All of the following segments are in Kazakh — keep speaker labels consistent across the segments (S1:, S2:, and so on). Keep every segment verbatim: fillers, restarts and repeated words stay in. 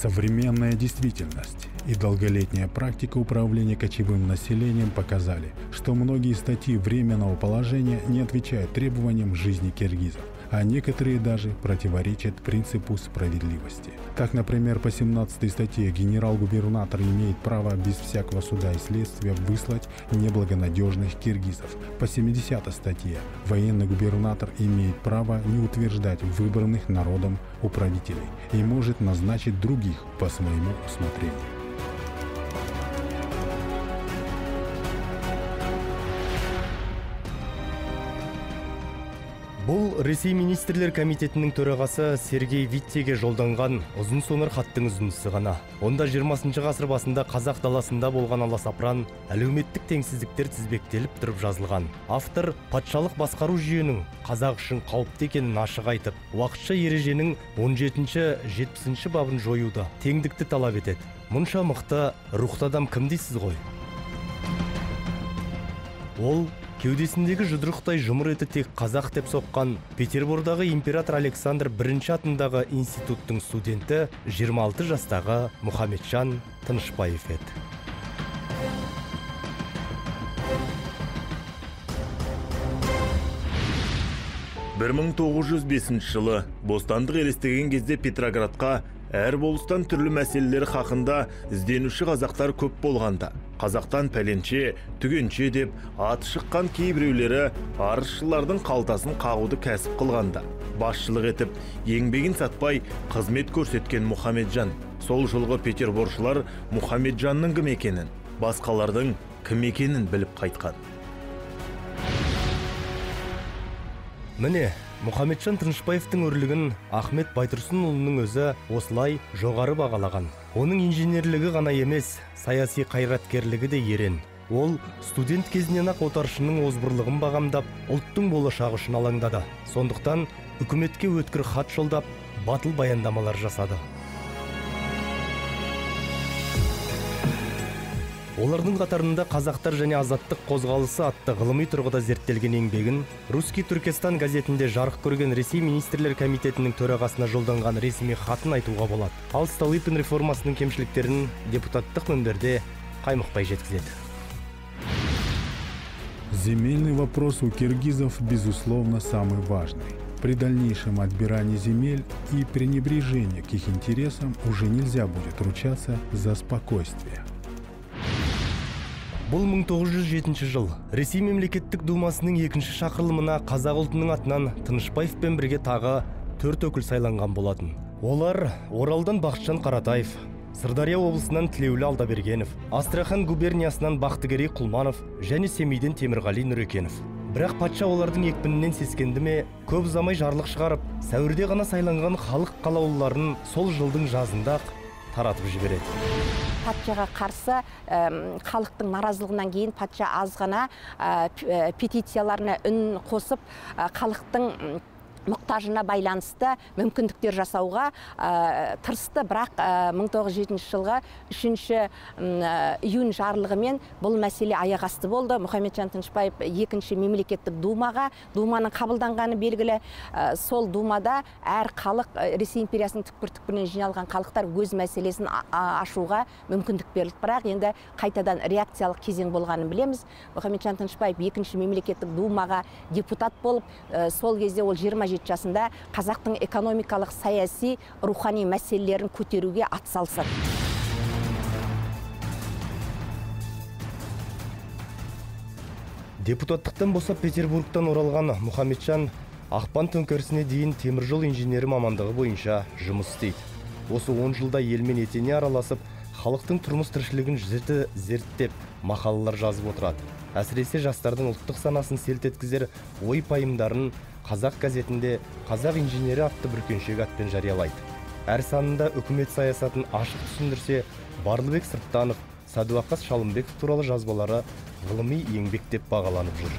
S1: Современная действительность и долголетняя практика управления кочевым населением показали, что многие статьи временного положения не отвечают требованиям жизни киргизов, а некоторые даже противоречат принципу справедливости. Так, например, по семнадцатой статье генерал-губернатор имеет право без всякого суда и следствия выслать неблагонадежных киргизов. По семидесятой статье военный губернатор имеет право не утверждать выбранных народом управителей и может назначить других по своему усмотрению.
S2: Бұл Ресей министрлер комитетінің төрағасы Сергей Виттеге жолданған ұзын сонар хаттың үзіндісі ғана. Онда жиырмасыншы ғасыр басында қазақ даласында болған аласапыран, әлеуметтік теңсіздіктер тізбектеліп тұрып жазылған. Автор патшалық басқару жүйенің қазақ үшін қауіпті екенін ашық айтып, уақытша ереженің он жетінші жетпісінші бабын жоюды, теңдікті талап етеді. Мұнша мықты рухты адам кім дейсіз ғой? Ол кеудесіндегі жұдырықтай жұмыр еті тек қазақ деп соққан Петербордағы император Александр бірінші атындағы институттың студенті жиырма алты жастағы Мұхамеджан Тынышбаев еді.
S3: бір мың тоғыз жүз бесінші жылы бостандық елестеген кезде Петроградқа әр болыстан түрлі мәселелер хақында ізденуші қазақтар көп болғанда, қазақтан пәленше, түгенше деп аты шыққан кейбіреулері арызшылардың қалтасын қағуды кәсіп қылғанда, басшылық етіп, еңбегін сатпай қызмет көрсеткен Мұхамеджан, сол жылғы петерборшылар Мұхамеджанның кім екенін, басқалардың кім екенін біліп қайтқан.
S2: Міне, Мұхамеджан Тынышбаевтың өрлігін Ахмет Байтұрсынұлының өзі осылай жоғары бағалаған. Оның инженерлігі ғана емес, саяси қайраткерлігі де ерен. Ол студент кезінен ақ отаршының озбырлығын бағамдап, ұлттың болашағы үшін алаңдады. Сондықтан үкіметке өткір хат жолдап, батыл баяндамалар жасады. Олардың қатарында қазақтар және азаттық қозғалысы атты ғылыми тұрғыда зерттелген еңбегін Русский Түркестан газетінде жарық көрген Ресей министрлер комитетінің төрағасына жолданған ресми хатын айтуға болады. Ал Столыпин реформасының кемшіліктерін депутаттық мінберде қаймықпай жеткізеді.
S1: Земельный вопрос у киргизов, безусловно, самый важный. При дальнейшем отбирании земель и пренебрежении к их интересам уже нельзя будет ручаться за спокойствие.
S2: Бұл мың тоғыз жүз жетінші жыл. Ресей мемлекеттік думасының екінші шақырылымына қазақ ұлтының атынан Тынышбаевпен бірге тағы төрт өкіл сайланған болатын. Олар Оралдан Бақытжан Қаратаев, Сырдария облысынан Тілеулі Алдабергенов, Астрахан губерниясынан Бақтыгерей Құлманов және Семейден Темірғали Нұрекенов. Бірақ патша олардың екпінінен сескенді ме, көп ұзамай жарлық шығарып, сәуірде ғана сайланған халық қалаулыларын сол жылдың жазында таратып жібереді.
S4: Патшаға қарсы халықтың наразылығынан кейін патша аз ғана петицияларына үн қосып, халықтың мұқтажына байланысты мүмкіндіктер жасауға тырысты, бірақ мың тоғыз жүз жетінші жылғы үшінші июнь жарлығымен бұл мәселе аяқ асты болды. Мұхамеджан Тынышбаев екінші мемлекеттік думаға, думаның қабылданғаны белгілі. Сол думада әр халық, Ресей империясының түкпір-түкпірінен жиналған халықтар өз мәселесін ашуға мүмкіндік берілді. Бірақ енді қайтадан реакциялық кезең болғанын білеміз. Мұхамеджан Тынышбаев екінші мемлекеттік думаға депутат болып, сол кезде ол жиырма жеті жасында қазақтың экономикалық, саяси, рухани мәселелерін көтеруге атсалысады.
S2: Депутаттықтан босап Петербургтан оралған Мұхамеджан ақпан төңкерісіне дейін теміржол инженері мамандығы бойынша жұмыс істейді. Осы он жылда елмен етене араласып, халықтың тұрмыс тіршілігін жіті зерттеп, мақалалар жазып отырады. Әсіресе жастардың ұлттық санасын селт еткізер ой пайымдарын Қазақ газетінде Қазақ инженері атты бүркеншек атпен жариялайды. Әр санында үкімет саясатын ашық түсіндірсе, Барлыбек Сырттанов, Садуақас Шалымбеков туралы жазбалары ғылыми еңбек деп бағаланып жүр.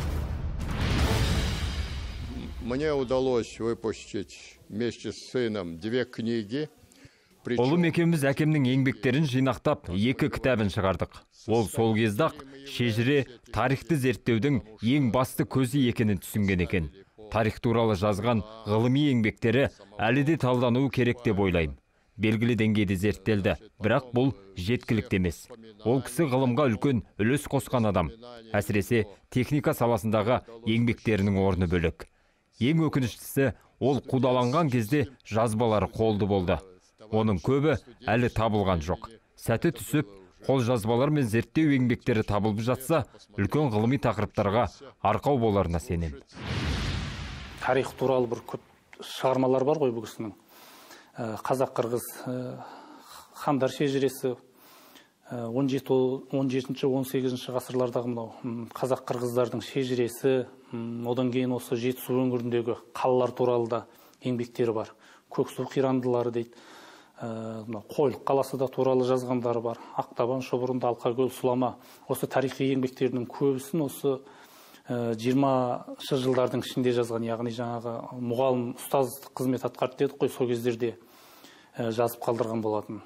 S5: Мне удалось выпустить вместе с сыном две книги.
S6: Ұлым екеуміз әкемнің еңбектерін жинақтап, екі кітабын шығардық. Ол сол кезде-ақ шежіре тарихты зерттеудің ең басты көзі екенін түсінген екен. Тарих туралы жазған ғылыми еңбектері әлі де талдануы керек деп ойлаймын. белгілі деңгейде зерттелді, бірақ бұл жеткілікті емес. Ол кісі ғылымға үлкен үлес қосқан адам. Әсіресе техника саласындағы еңбектерінің орны бөлек. Ең өкініштісі, ол қудаланған кезде жазбалары қолды болды. Оның көбі әлі табылған жоқ. Сәті түсіп, қол жазбалар мен зерттеу еңбектері табылып жатса, үлкен ғылыми тақырыптарға арқау боларына сенемін.
S7: Тарих туралы бір көп шығармалар бар ғой бұл кісінің. Қазақ қырғыз хандар шежіресі, он жетінші он сегізінші ғасырлардағы мынау қазақ қырғыздардың шежіресі, одан кейін осы Жетісу өңіріндегі қалалар туралы да еңбектері бар. Көксу қирандылары дейді. Қойлық қаласы да туралы жазғандары бар. Ақтабан, Шұбырынды, Алқакөл, Сұлама. Осы тарихи еңбектердің көбісін осы жиырмашы жылдардың ішінде жазған, яғни жаңағы мұғалім ұстаз қызмет атқарды дедік қой, сол кездерде жазып қалдырған болатын.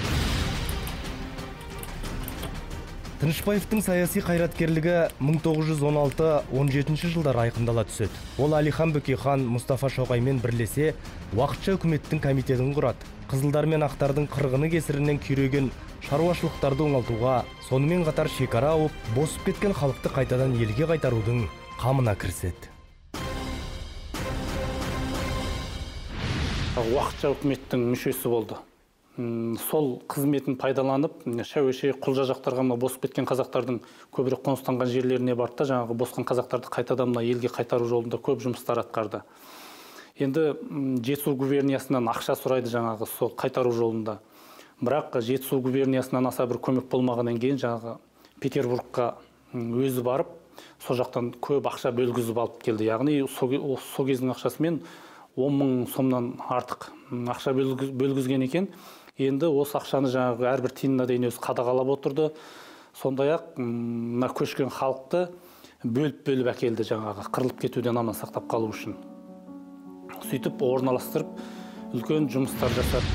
S2: Тынышпаевтың саяси қайраткерлігі мың тоғыз жүз он алты он жетінші жылдар айқындала түседі. Ол Әлихан Бөкейхан, Мұстафа Шоқаймен бірлесе уақытша үкіметтің комитетін құрады. Қызылдар мен ақтардың қырғыны кесірінен күйреген шаруашылықтарды оңалтуға, сонымен қатар шекара ауып, босып кеткен халықты қайтадан елге қайтарудың қамына кіріседі.
S7: Уақытша үкіметтің мүшесі болды. Сол қызметін пайдаланып, шәуеше құлжа жақтарға босып кеткен қазақтардың көбірек қоныстанған жерлеріне барды, жаңағы босқан қазақтарды қайтадан елге қайтару жолында көп жұмыстар атқарды. Енді Жетісу губерниясынан ақша сұрайды жаңағы сол қайтару жолында. Бірақ Жетісу губерниясынан аса бір көмек болмағаннан кейін жаңағы Петербургқа өзі барып, сол жақтан көп ақша бөлгізіп алып келді. Яғни сол кездің ақшасымен он мың сомнан артық ақша бөлгізген екен. Енді осы ақшаны жаңағы әрбір тиынына дейін өзі қадағалап отырды. Сондай-ақ мына көшкен халықты бөліп-бөліп әкелді жаңағы қырылып кетуден аман сақтап қалу үшін. Сөйтіп орналастырып үлкен жұмыстар жасады.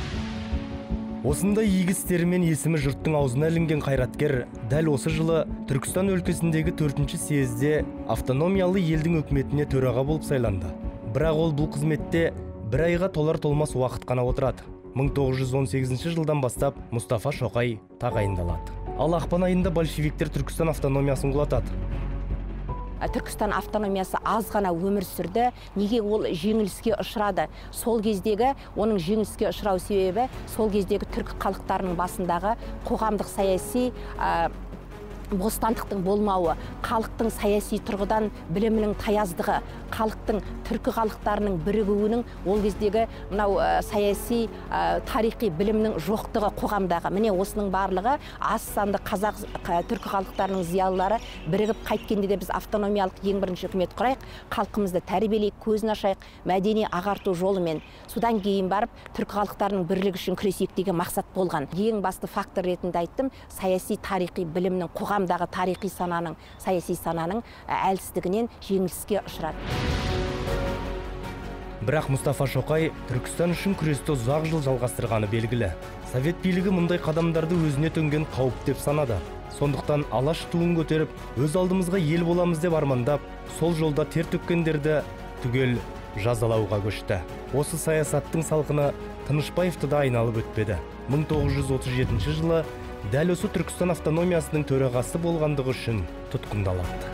S2: Осындай игі істерімен есімі жұрттың аузына ілінген қайраткер дәл осы жылы Түркістан өлкесіндегі төртінші съезде автономиялы елдің үкіметіне төраға болып сайланды. Бірақ ол бұл қызметте бір айға толар толмас уақыт қана отырады. мың тоғыз жүз он сегізінші жылдан бастап Мұстафа Шоқай тағайындалады. Ал ақпан айында большевиктер Түркістан автономиясын құлатады.
S4: Түркістан автономиясы аз ғана өмір сүрді. Неге ол жеңіліске ұшырады? Сол кездегі оның жеңіліске ұшырау себебі сол кездегі түркі халықтарының басындағы қоғамдық саяси бостандықтың болмауы, халықтың саяси тұрғыдан білімінің таяздығы, халықтың түркі халықтарының бірігуінің ол кездегі мынау саяси тарихи білімнің жоқтығы қоғамдағы. Міне осының барлығы аз санды қазақ түркі халықтарының зиялылары бірігіп қайткенде де біз автономиялық ең бірінші үкімет құрайық, халқымызды тәрбиелейік, көзін ашайық, мәдени ағарту жолымен. Содан кейін барып түркі халықтарының бірлігі үшін күресейік деген мақсат болған. Ең басты фактор ретінде айттым, саяси тарихи білімнің қоғамдағы тарихи сананың, саяси сананың әлсіздігінен жеңіліске ұшырады.
S2: Бірақ Мұстафа Шоқай Түркістан үшін күресті ұзақ жыл жалғастырғаны белгілі. Совет билігі мұндай қадамдарды өзіне төнген қауіп деп санады. Сондықтан алаш туын көтеріп, өз алдымызға ел боламыз деп армандап, сол жолда тер төккендерді түгел жазалауға көшті. Осы саясаттың салқыны Тынышпаевты да айналып өтпеді. мың тоғыз жүз отыз жетінші жылы дәл осы Түркістан автономиясының төрағасы болғандығы үшін тұтқындалады.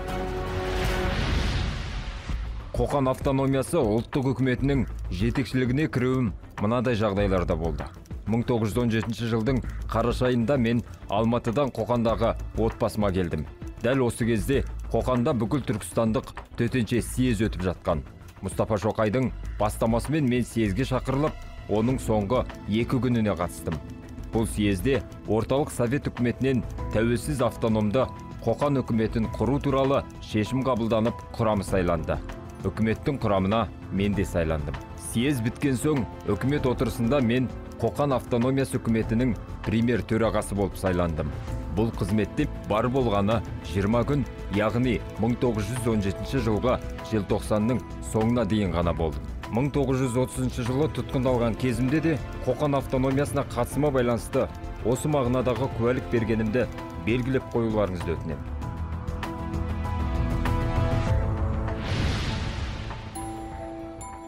S6: Қоқан автономиясы ұлттық үкіметінің жетекшілігіне кіруім мынадай жағдайларда болды. мың тоғыз жүз он жетінші жылдың қараша айында мен Алматыдан Қоқандағы отбасыма келдім. Дәл осы кезде Қоқанда бүкіл түркістандық төтенше съез өтіп жатқан. Мұстафа Шоқайдың бастамасымен мен съезге шақырылып, оның соңғы екі күніне қатыстым. Бұл съезде орталық совет үкіметінен тәуелсіз автономды Қоқан үкіметін құру туралы шешім қабылданып, құрамы сайланды. Үкіметтің құрамына мен де сайландым. Съез біткен соң үкімет отырысында мен Қоқан автономиясы үкіметінің премьер төрағасы болып сайландым. Бұл қызметте бар болғаны жиырма күн, яғни мың тоғыз жүз он жетінші жылғы желтоқсанның соңына дейін ғана болды. мың тоғыз жүз отызыншы жылы тұтқындалған кезімде де Қоқан автономиясына қатысыма байланысты осы мағынадағы куәлік бергенімді белгілеп қоюларыңызды өтінемін.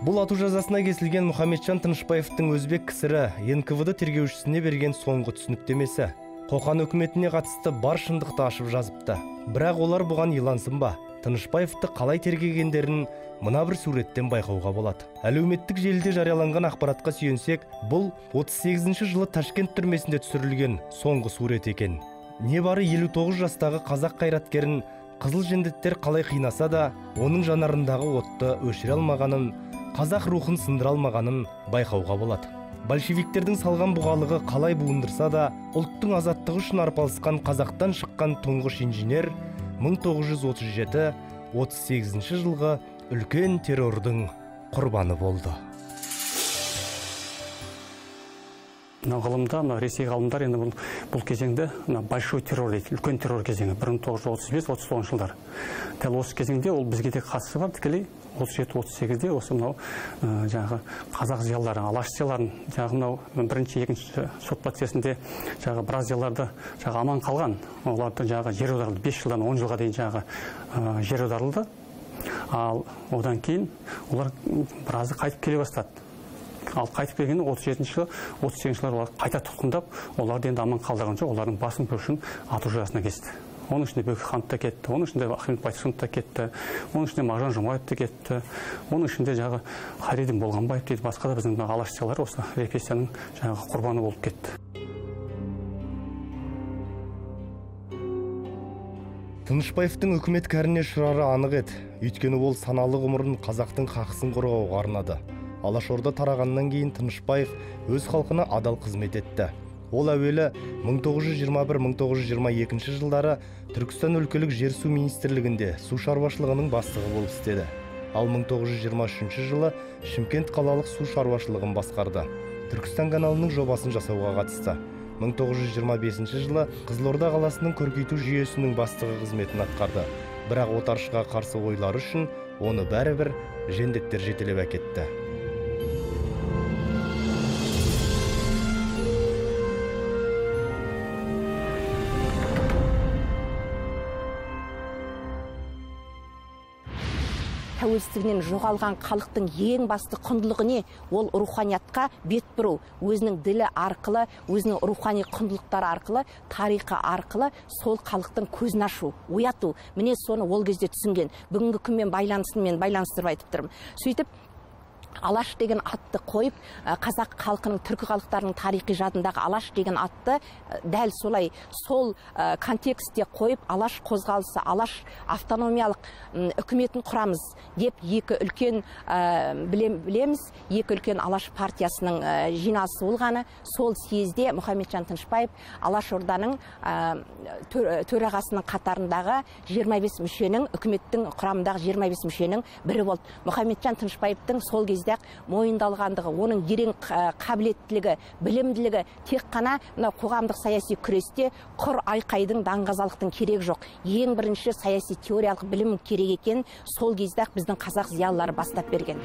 S2: Бұл ату жазасына кесілген Мұхамеджан Тынышпаевтың өзбек кср эн ка вэ дэ тергеушісіне берген соңғы түсініктемесі. Қоқан өкіметіне қатысты бар шындықты ашып жазыпты. Бірақ олар бұған илансын ба? Тынышпаевты қалай тергегендерін мына бір суреттен байқауға болады. Әлеуметтік желіде жарияланған ақпаратқа сүйенсек, бұл отыз сегізінші жылы Ташкент түрмесінде түсірілген соңғы сурет екен. Небары елу тоғыз жастағы қазақ қайраткерін қызыл жендеттер қалай қинаса да, оның жанарындағы отты өшіре алмағанын, қазақ рухын сындыра алмағанын байқауға болады. Большевиктердің салған бұғалығы қалай буындырса да, ұлттың азаттығы үшін арпалысқан қазақтан шыққан тұңғыш инженер мың тоғыз жүз отыз жеті отыз сегізінші жылғы үлкен террордың құрбаны болды.
S8: Ғылымда, Ресей ғалымдар енді бұл кезеңді большой террор дейді, үлкен террор кезеңі бір мың тоғыз жүз отыз бес отыз тоғызыншы жылдар. Дәл осы кезеңде ол бізге де қатысы бар, тікелей отыз жеті отыз сегізде осы мынау жаңағы қазақ зиялылары, алашшыларын, жаңағы мынау бірінші, екінші сот процесінде жаңағы біраз зиялыларды жаңағы аман қалған, оларды жаңағы жер аударылды, бес жылдан он жылға дейін жаңағы жер аударылды. Ал одан кейін олар біразы қайтып келе бастады. Ал қайтып келгенде отыз жетінші жылы, отыз сегізінші жылы олар қайта тұтқындап, оларды енді аман қалдырған жоқ, олардың басын көшін ату жазасына кесті. Оның ішінде Бөкейханов та кетті, оның ішінде Ахмет Байтұрсынов та кетті, оның ішінде Мағжан Жұмабаев та кетті, оның ішінде жағы Хайреддин Болғанбаев дейді, басқа да біздің алашшылар осы репрессияның жаңағы құрбаны болып кетті.
S2: Тынышпаевтың үкімет кәріне ұшырары анық еді. Өйткені ол саналы ғұмырын қазақтың хақысын қорғауға арнады. Алашорда тарағаннан кейін Тынышпаев өз халқына адал қызмет етті. Ол әуелі мың тоғыз жүз жиырма бір мың тоғыз жүз жиырма екінші жылдары Түркістан өлкелік жер су министрлігінде су шаруашылығының бастығы болып істеді. Ал мың тоғыз жүз жиырма үшінші жылы Шымкент қалалық су шаруашылығын басқарды. Түркістан каналының жобасын жасауға қатысты. мың тоғыз жүз жиырма бесінші жылы Қызылорда қаласының көркейту жүйесінің бастығы қызметін атқарды. Бірақ отаршыға қарсы ойлары үшін оны бәрібір жендеттер жетелеп әкетті.
S4: Тәуелсіздігінен жоғалған халықтың ең басты құндылығы не? Ол руханиятқа бет бұру, өзінің ділі арқылы, өзінің рухани құндылықтары арқылы, тарихы арқылы сол халықтың көзін ашу, ояту. Міне соны ол кезде түсінген. Бүгінгі күнмен байланысын мен байланыстырып айтып тұрмын. Сөйтіп Алаш деген атты қойып, қазақ халқының, түркі халықтарының тарихи жадындағы Алаш деген атты дәл солай сол контекстте қойып, Алаш қозғалысы, Алаш автономиялық үкіметін құрамыз деп екі үлкен білеміз, екі үлкен Алаш партиясының жиналысы болғаны. Сол съезде Мұхамеджан Тынышпаев Алашорданың төрағасының қатарындағы жиырма бес мүшенің, үкіметтің құрамындағы жиырма бес мүшенің бірі болды. Мұхамеджан Тынышпаевтың сол кезде мойындалғандығы, оның ерен қабілеттілігі, білімділігі тек қана қоғамдық саяси күресте құр айқайдың, даңғазалықтың керек жоқ. Ең бірінші саяси теориялық білім керек екен сол кезде біздің қазақ зиялылары бастап берген.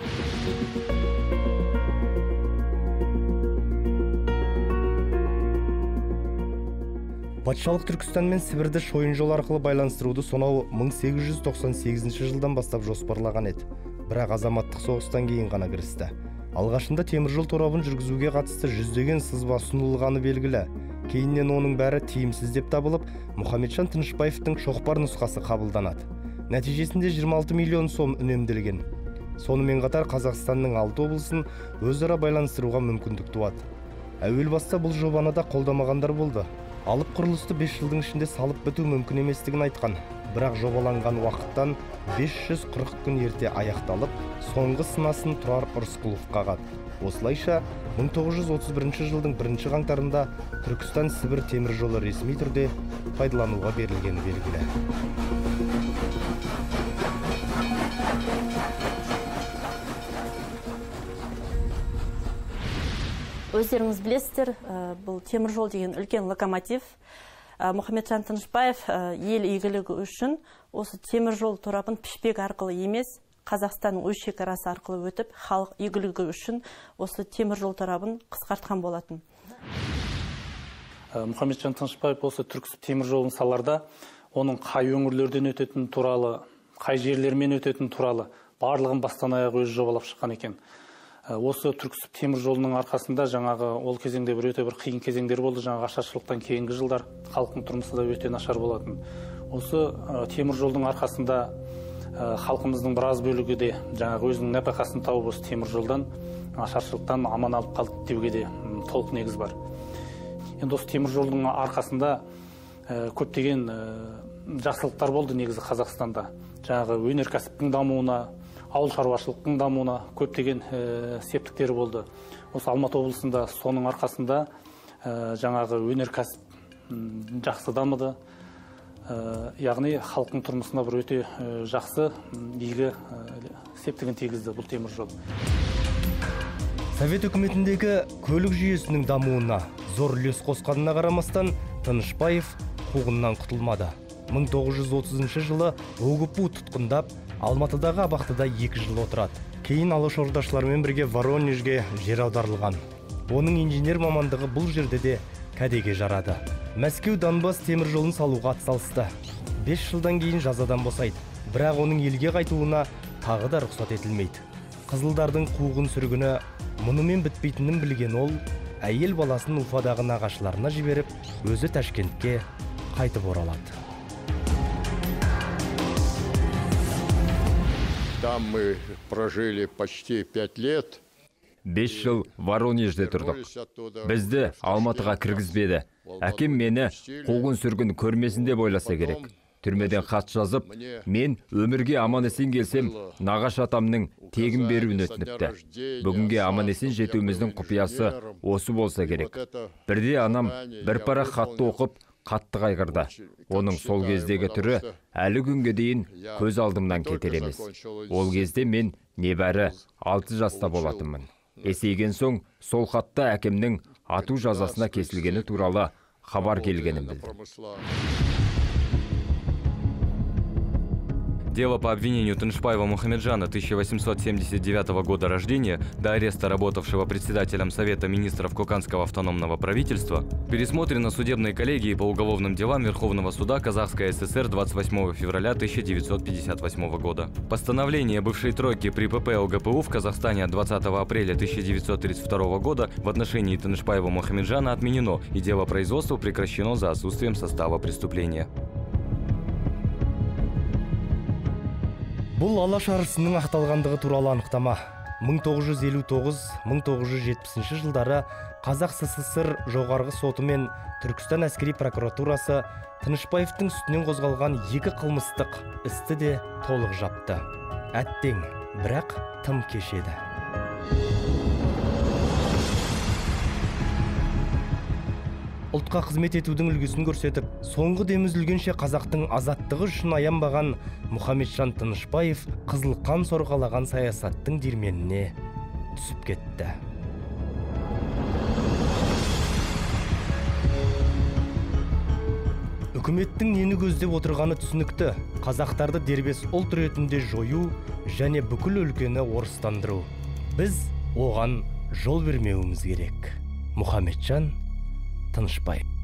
S2: Патшалық Түркістан мен Сібірді шойын жол арқылы байланыстыруды сонау мың сегіз жүз тоқсан сегізінші жылдан бастап жоспарлаған еді. Бірақ азаматтық соғыстан кейін ғана кірісті. Алғашында теміржол торабын жүргізуге қатысты жүздеген сызба ұсынылғаны белгілі. Кейіннен оның бәрі тиімсіз деп табылып, Мұхамеджан Тынышпаевтың шоқпар нұсқасы қабылданады. Нәтижесінде жиырма алты миллион сом үнемделген. Сонымен қатар Қазақстанның алты облысын өзара байланыстыруға мүмкіндік туады. Әуел баста бұл жобаны да қолдамағандар болды. Алып құрылысты бес жылдың ішінде салып біту мүмкін еместігін айтқан. Бірақ жобаланған уақыттан бес жүз қырық күн ерте аяқталып, соңғы сынасын Тұрар Рысқұлов қағады. Осылайша мың тоғыз жүз отыз бірінші жылдың бірінші қаңтарында Түркістан-Сібір темір жолы ресми түрде пайдалануға берілгені белгілі.
S9: Өздеріңіз білесіздер, бұл темір жол деген үлкен локомотив. Мұхамеджан Тынышпаев ел игілігі үшін осы темір жол торабын пішпек арқылы емес, Қазақстанның өз шекарасы арқылы өтіп, халық игілігі үшін осы темір жол торабын қысқартқан болатын.
S7: Мұхамеджан Тынышпаев осы Түркістан темір жолын саларда, оның қай өңірлерден өтетін туралы, қай жерлермен өтетін туралы барлығын бастан аяқ өзі жобалап шыққан екен. Осы Түрксіб темір жолының арқасында жаңағы ол кезеңде бір өте бір қиын кезеңдер болды. Жаңағы ашаршылықтан кейінгі жылдар халықтың тұрмысы да өте нашар болатын. Осы темір жолдың арқасында халқымыздың біраз бөлігі де жаңағы өзінің нәпақасын тауып осы темір жолдан ашаршылықтан аман алып қалды деуге де толық негіз бар. Енді осы темір жолдың арқасында көптеген жақсылықтар болды негізі Қазақстанда. Жаңағы өнеркәсіптің дамуына, ауыл шаруашылықтың дамуына көптеген септіктері болды. Осы Алматы облысында соның арқасында жаңағы өнеркәсіп жақсы дамыды. Яғни халықтың тұрмысына бір өте жақсы игі септігін тигізді бұл темір жол.
S2: Совет үкіметіндегі көлік жүйесінің дамуына зор үлес қосқанына қарамастан, Тынышпаев қуғыннан құтылмады. мың тоғыз жүз отызыншы жылы ОГПУ тұтқындап, Алматыдағы абақтыда екі жыл отырады. Кейін алашордашылармен бірге Воронежге жер аударылған. Оның инженер мамандығы бұл жерде де кәдеге жарады. Мәскеу Донбасс темір жолын салуға атсалысты. бес жылдан кейін жазадан босайды. Бірақ оның елге қайтуына тағы да рұқсат етілмейді. Қызылдардың қуғын сүргіні мұнымен бітпейтінін білген ол, әйел баласын Уфадағы нағашыларына жіберіп, өзі Ташкентке қайтып оралады.
S5: Там мы прожили почти пять лет.
S6: Бес жыл Воронежде тұрдық. Бізді Алматыға кіргізбеді. Әкем мені қуғын сүргін көрмесін деп ойласа керек. Түрмеден хат жазып, мен өмірге аман есен келсем, нағаш атамның тегін беруін өтініпті. Бүгінге аман есен жетуіміздің құпиясы осы болса керек. Бірде анам бір парақ хатты оқып, қатты қайғырды. Оның сол кездегі түрі әлі күнге дейін көз алдымнан кетер емес. Ол кезде мен небәрі алты жаста болатынмын. Есейген соң сол хатта әкемнің ату жазасына кесілгені туралы хабар келгенін білдім.
S10: Дело по обвинению Тынышпаева Мухамеджана тысяча восемьсот семьдесят девятого года рождения до ареста работавшего председателем Совета министров Коканского автономного правительства пересмотрено судебной коллегией по уголовным делам Верховного суда Казахской ССР двадцать восьмого февраля тысяча девятьсот пятьдесят восьмого года. Постановление бывшей тройки при ПП ОГПУ в Казахстане от двадцатого апреля тысяча девятьсот тридцать второго года в отношении Тынышпаева Мухамеджана отменено, и дело производства прекращено за отсутствием состава преступления.
S2: Бұл алаш арысының ақталғандығы туралы анықтама. мың тоғыз жүз елу тоғыз — мың тоғыз жүз жетпісінші жылдары Қазақ СССР жоғарғы соты мен Түркістан әскери прокуратурасы Тынышпаевтың үстінен қозғалған екі қылмыстық істі де толық жапты. Әттең, бірақ тым кеш еді. Ұлтқа қызмет етудің үлгісін көрсетіп, соңғы дем үзілгенше қазақтың азаттығы үшін аянбаған Мұхамеджан Тынышпаев қызыл қан сорғалаған саясаттың дерменіне түсіп кетті. Үкіметтің нені көздеп отырғаны түсінікті. Қазақтарды дербес ұлт ретінде жою және бүкіл өлкені орыстандыру. Біз оған жол бермеуіміз керек. Мұхамеджан Тынышпаев.